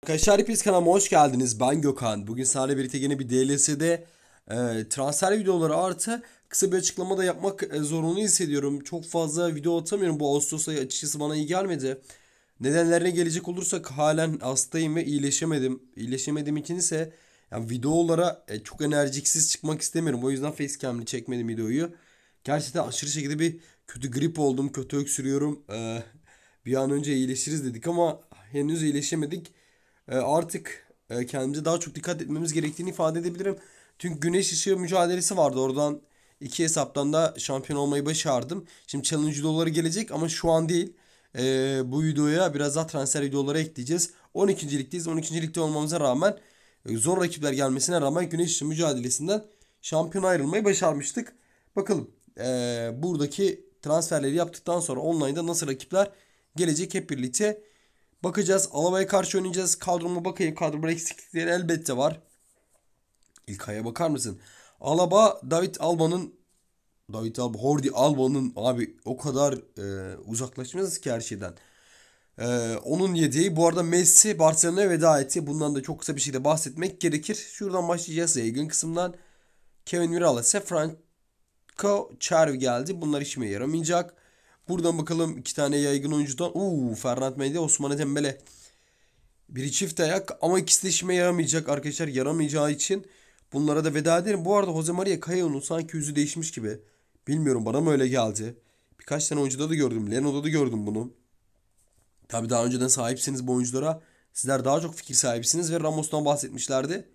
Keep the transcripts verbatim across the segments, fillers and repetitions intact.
Arkadaşlar hepiniz kanalıma hoş geldiniz. Ben Gökhan. Bugün sizlerle birlikte yeni bir D L C'de e, transfer videoları artı kısa bir açıklama da yapmak e, zorunlu hissediyorum. Çok fazla video atamıyorum. Bu Ağustos ayı açıkçası bana iyi gelmedi. Nedenlerine gelecek olursak halen hastayım ve iyileşemedim. İyileşemediğim için ise yani videolara e, çok enerjiksiz çıkmak istemiyorum. O yüzden facecam'li çekmedim videoyu. Gerçekten aşırı şekilde bir kötü grip oldum. Kötü öksürüyorum. E, bir an önce iyileşiriz dedik ama henüz iyileşemedik. E, artık e, kendimize daha çok dikkat etmemiz gerektiğini ifade edebilirim. Çünkü güneş ışığı mücadelesi vardı. Oradan iki hesaptan da şampiyon olmayı başardım. Şimdi challenge videoları gelecek ama şu an değil. E, bu videoya biraz daha transfer videoları ekleyeceğiz. on ikinci ligdeyiz. on ikinci ligde olmamıza rağmen e, zor rakipler gelmesine rağmen güneş ışığı mücadelesinden şampiyon ayrılmayı başarmıştık. Bakalım e, buradaki transferleri yaptıktan sonra online'da nasıl rakipler gelecek hep birlikte bakacağız. Alaba'ya karşı oynayacağız. Kadroma bakayım. Kadromda eksiklikleri elbette var. İlkay'a bakar mısın? Alaba, David Alba'nın David Alba, Jordi Alba'nın abi o kadar e, uzaklaşmaz ki her şeyden. E, onun yedeği. Bu arada Messi Barcelona'ya veda etti. Bundan da çok kısa bir şekilde bahsetmek gerekir. Şuradan başlayacağız. Yaygın kısımdan Kevin Mirallas'e Franco Chervi geldi. Bunlar işime yaramayacak. Buradan bakalım iki tane yaygın oyuncudan. Uuu Ferland Mendy, Ousmane Dembele. Biri çift ayak ama ikisi de işime yaramayacak arkadaşlar. Yaramayacağı için bunlara da veda ederim. Bu arada Jose Maria Caillou'nun sanki yüzü değişmiş gibi. Bilmiyorum, bana mı öyle geldi. Birkaç tane oyuncuda da gördüm. Leno'da da gördüm bunu. Tabii daha önceden sahipsiniz bu oyunculara. Sizler daha çok fikir sahibisiniz ve Ramos'tan bahsetmişlerdi.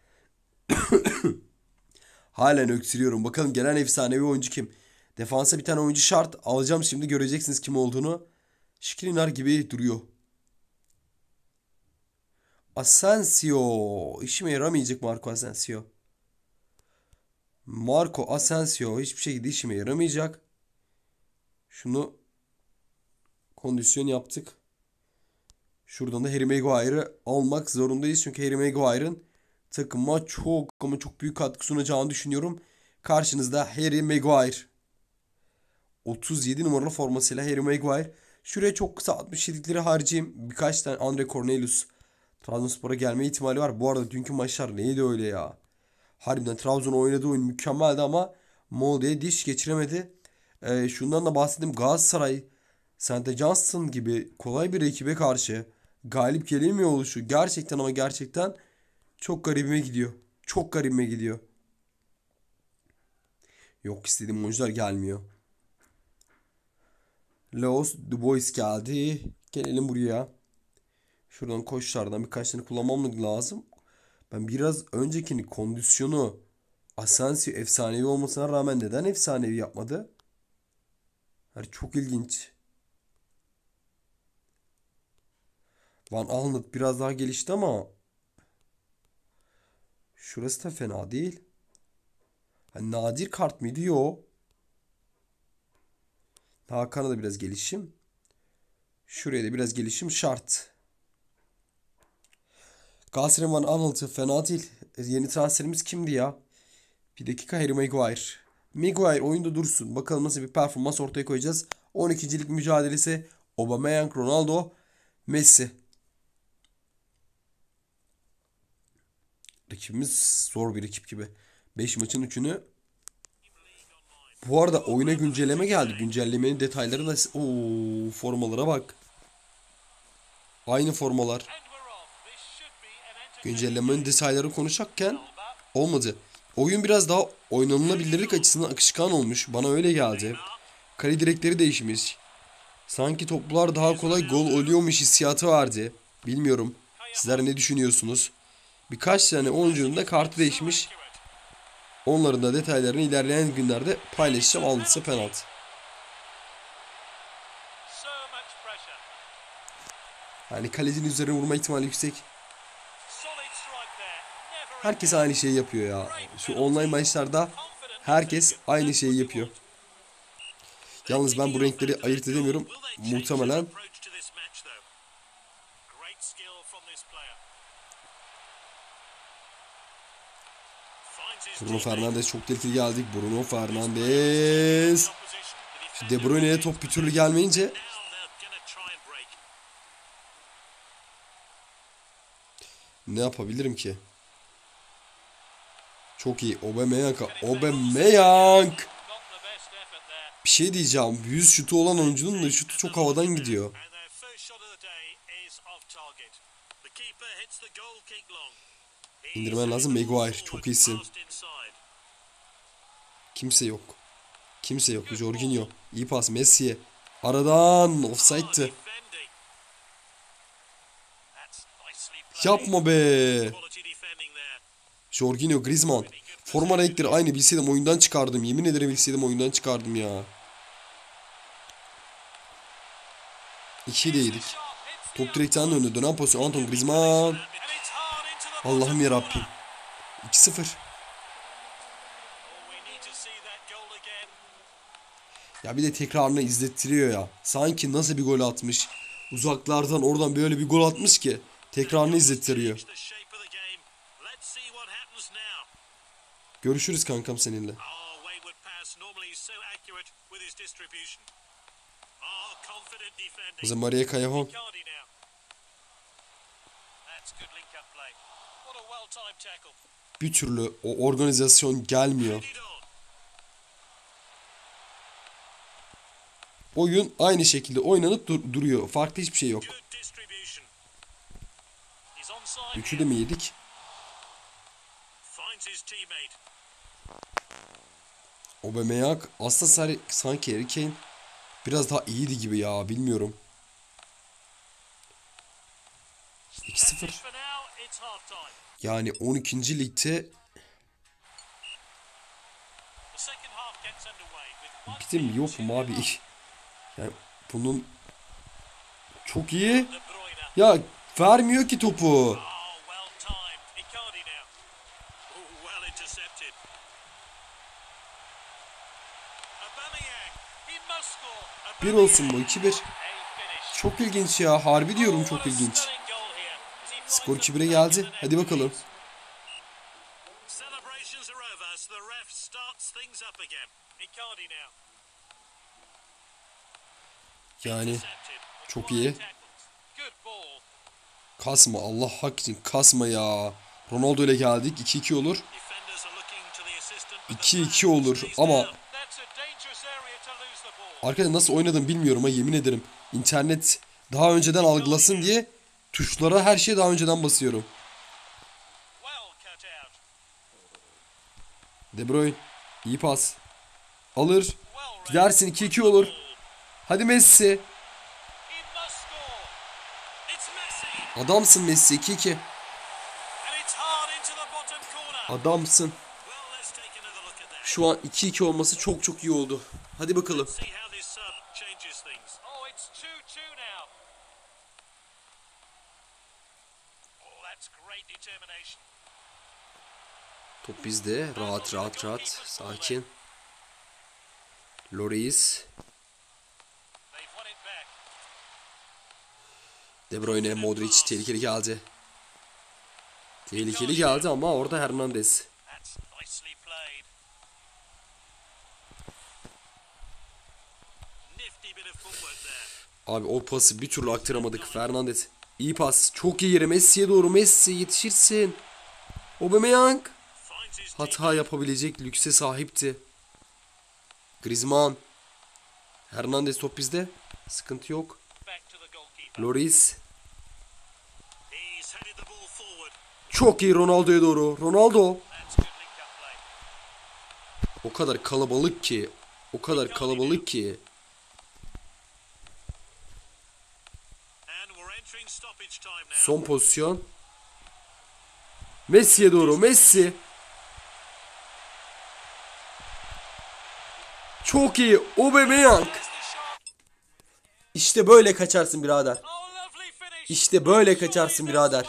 Halen öksürüyorum. Bakalım gelen efsanevi oyuncu kim? Defansa bir tane oyuncu şart. Alacağım şimdi, göreceksiniz kim olduğunu. Skriniar gibi duruyor. Asensio. İşime yaramayacak Marco Asensio. Marco Asensio hiçbir şekilde işime yaramayacak. Şunu kondisyon yaptık. Şuradan da Harry Maguire'ı almak zorundayız. Çünkü Harry Maguire'ın takıma çok ama çok büyük katkı sunacağını düşünüyorum. Karşınızda Harry Maguire. otuz yedi numaralı formasıyla Harry Maguire. Şuraya çok kısa altmış yedilikleri harcayayım. Birkaç tane Andre Cornelius Trabzonspor'a gelme ihtimali var. Bu arada dünkü maçlar neydi öyle ya? Harbiden Trabzon oynadığı oyun mükemmeldi ama Molde'ye diş geçiremedi. Ee, şundan da bahsettim. Galatasaray, Saint Johnston gibi kolay bir ekibe karşı galip gelemiyor oluşu gerçekten ama gerçekten çok garibime gidiyor. Çok garibime gidiyor. Yok, istediğim oyuncular gelmiyor. Laos Dubois geldi. Gelelim buraya. Şuradan koşulardan birkaç tane kullanmam lazım. Ben biraz öncekini kondisyonu Asensio efsanevi olmasına rağmen neden efsanevi yapmadı? Yani çok ilginç. Van Aanholt biraz daha gelişti ama şurası da fena değil. Hani nadir kart mıydı? Yo. Hakan'a da biraz gelişim. Şuraya da biraz gelişim şart. Galatasaray'ın Van Aanholt'ı fena değil. E, Yeni transferimiz kimdi ya? Bir dakika, Harry Maguire. Maguire oyunda dursun. Bakalım nasıl bir performans ortaya koyacağız. on ikincilik mücadelesi. Aubameyang, Ronaldo, Messi. Rakibimiz zor bir ekip gibi. beş maçın üçünü. Bu arada oyuna güncelleme geldi. Güncellemenin detayları da... Oo, formalara bak. Aynı formalar. Güncellemenin detayları konuşakken olmadı. Oyun biraz daha oynanılabilirlik açısından akışkan olmuş. Bana öyle geldi. Kale direkleri değişmiş. Sanki toplar daha kolay gol oluyormuş hissiyatı vardı. Bilmiyorum. Sizler ne düşünüyorsunuz? Birkaç tane oyuncunun da kartı değişmiş. Onların da detaylarını ilerleyen günlerde paylaşacağım. Aldısı penaltı. Yani kalecinin üzerine vurma ihtimali yüksek. Herkes aynı şeyi yapıyor ya. Şu online maçlarda herkes aynı şeyi yapıyor. Yalnız ben bu renkleri ayırt edemiyorum. Muhtemelen Bruno Fernandes çok tehlikeli geldik. Bruno Fernandes. Şu De Bruyne'ye top bir türlü gelmeyince Ne yapabilirim ki? Çok iyi. Aubameyang. Aubameyang. Bir şey diyeceğim. Yüz şutu olan oyuncunun da şutu çok havadan gidiyor. İndirmen lazım. Maguire. Çok iyisin. Kimse yok. Kimse yok. Jorginho. İyi pas. Messi'ye. Aradan. Offside'tı. Yapma be. Jorginho, Griezmann. Forma renkleri aynı, bilseydim oyundan çıkardım. Yemin ederim bilseydim oyundan çıkardım ya. ikiyi de yedik. Top direkten önüne dönen pozisyon. Anton Griezmann. Allah'ım yarabbim. iki sıfır. Ya bir de tekrarını izlettiriyor ya. Sanki nasıl bir gol atmış. Uzaklardan oradan böyle bir gol atmış ki. Tekrarını izlettiriyor. Görüşürüz kankam seninle. O zaman Maria Callejon. Bir türlü o organizasyon gelmiyor. Oyun aynı şekilde oynanıp dur duruyor. Farklı hiçbir şey yok. Üçü de mi yedik? Aubameyang aslında sanki Harry Kane biraz daha iyiydi gibi ya, bilmiyorum. iki sıfır. Yani on ikinci ligde bitti mi yok mu abi? Yani bunun çok iyi. Ya vermiyor ki topu. Bir olsun bu, iki bir. Çok ilginç ya, harbi diyorum, çok ilginç. Skor iki bire geldi. Hadi bakalım. Yani çok iyi. Kasma, Allah hak için kasma ya. Ronaldo ile geldik. iki iki olur. iki iki olur ama arkadaşlar nasıl oynadım bilmiyorum ha, yemin ederim. İnternet daha önceden algılasın diye tuşlara her şeye daha önceden basıyorum. De Bruyne iyi pas. Alır. Gidersin, iki iki olur. Hadi Messi. Adamsın Messi, iki iki. Adamsın. Şu an iki iki olması çok çok iyi oldu. Hadi bakalım. Top bizde. Rahat rahat rahat. Sakin. Lloris. De Bruyne, Modric tehlikeli geldi. Tehlikeli geldi ama orada Hernandez. Abi o pası bir türlü aktaramadık. Fernandez. İyi pas. Çok iyi yere. Messi'ye doğru. Messi yetişirsin. Aubameyang. Hata yapabilecek lükse sahipti. Griezmann. Hernandez, top bizde. Sıkıntı yok. Lloris. Çok iyi Ronaldo'ya doğru. Ronaldo. O kadar kalabalık ki. O kadar kalabalık ki. Son pozisyon. Messi'ye doğru. Messi. Çok iyi. Aubameyang. İşte böyle kaçarsın birader. İşte böyle kaçarsın birader.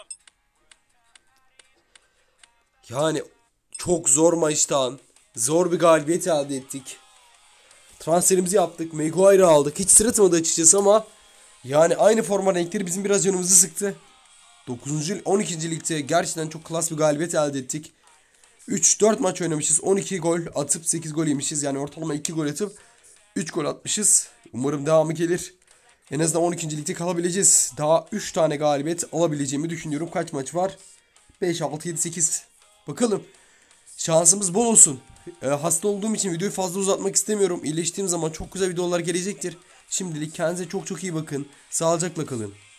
Yani çok zor maçtan zor bir galibiyet elde ettik. Transferimizi yaptık. Maguire'ı aldık. Hiç sırıtmadı açıkçası ama yani aynı forma renkleri bizim biraz canımızı sıktı. dokuzuncu on ikinci ligde gerçekten çok klas bir galibiyet elde ettik. üç dört maç oynamışız. on iki gol atıp sekiz gol yemişiz. Yani ortalama iki gol atıp üç gol atmışız. Umarım devamı gelir. En azından on ikinci ligde kalabileceğiz. Daha üç tane galibiyet alabileceğimi düşünüyorum. Kaç maç var? beş, altı, yedi, sekiz. Bakalım. Şansımız bol olsun. Ee, hasta olduğum için videoyu fazla uzatmak istemiyorum. İyileştiğim zaman çok güzel videolar gelecektir. Şimdilik kendinize çok çok iyi bakın. Sağlıcakla kalın.